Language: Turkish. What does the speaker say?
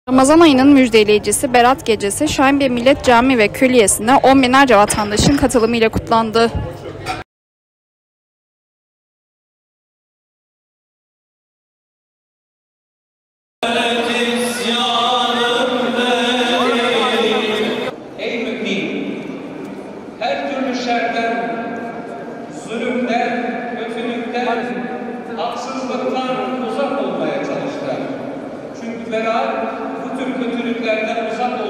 Ramazan ayının müjdeleyicisi Berat Gecesi Şahinbey Millet Camii ve Külliyesi'nde on binlerce vatandaşın katılımıyla kutlandı. Ey mümin! Her türlü şerden, zulümden, kötülükten, haksızlıktan uzak olmaya çalıştılar. Çünkü Berat bu tür kötülüklerden uzak